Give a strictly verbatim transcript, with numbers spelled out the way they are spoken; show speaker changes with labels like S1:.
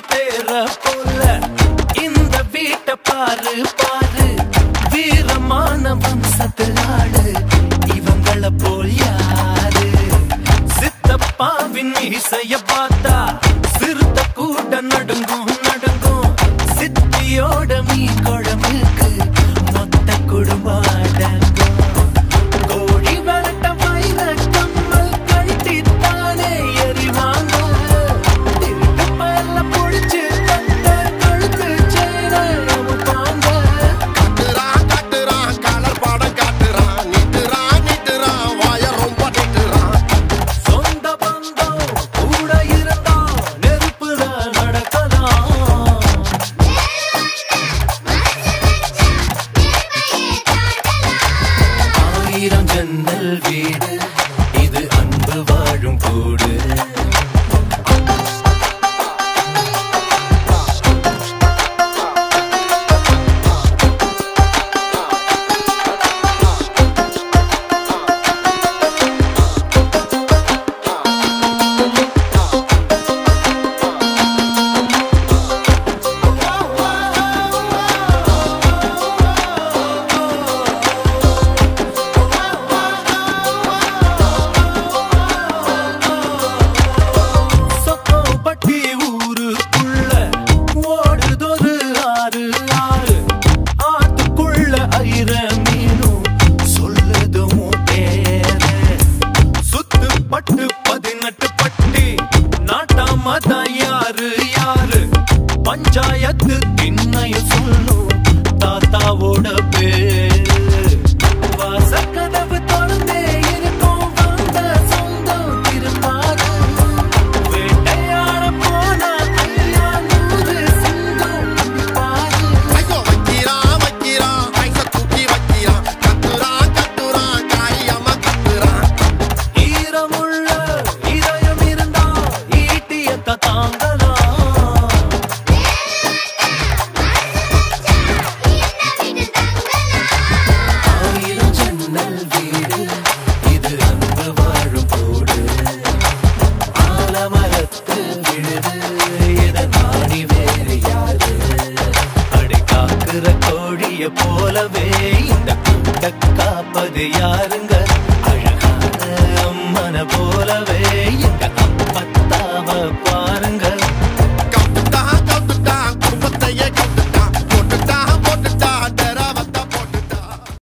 S1: தேர போல இந்த வீட்டை பாரு பாரு வீரமான வம்சத்திலாடு இவங்கள போல் யாரு சித்தப்பாவின் இசைய பார்த்தா சிறுத்த கூட நடுங்கும் நடுங்கும் சித்தியோட மீ குழம்புக்கு மொத்த குடும்பம் அடங்கும் கோழி வரட்ட வயிற கம்மல் கழட்டித்தானே எறிவாங்க திருட்டு பல்ல பொடிச்சு தட்ட கழுத்து சேர அமுப்பாங்க
S2: காட்டுறான் காட்டுறான் கலர் பாடம் காட்டுறான் நிட்டுறான் நிட்டுறான் வாய ரொம்ப நிட்டுறான்
S1: சொந்த பந்தம் கூட இருந்தா நெருப்புல நடக்கலாம் ஆயிரம் ஜன்னல் வீடு இது அன்பு வாழும் கூடு சொக்கோப்பட்டி ஊருக்குள்ள ஓடுதொரு ஆறு ஆறு ஆத்துக்குள்ள ஐர மீனும் சொல்லுதும் பேர சுத்து பட்டு பதினெட்டு பட்டி நாட்டாமதான் யாரு யாரு பஞ்சாயத்து திண்ணையும் சொல்லும் தாத்தாவோட பேரு வாசக்கதவு திறந்தே இருக்கும் வந்த சொந்தம் திரும்பாது வேட்டையாட போன ஐயா நூறு சிங்கம் பாரு
S2: ஐயோ வைக்கிறான் வைக்கிறான் ஐச தூக்கி வைக்கிறான் கத்துறான் கத்துறான் காரியமா கத்துறான்
S1: ஈரமுள்ள இதயம் இருந்தா ஈட்டியத்த தாங்கலாம் ஆயிரம் ஜன்னல் வீடு இது அன்பு வாழும் கூடு ஆலமரத்து விழுது என நாடி வேறு யாரு அடி காக்குற கோழிய போலவே இந்த கூட்ட காப்பது யாருங்க அழகான அம்மன போலவே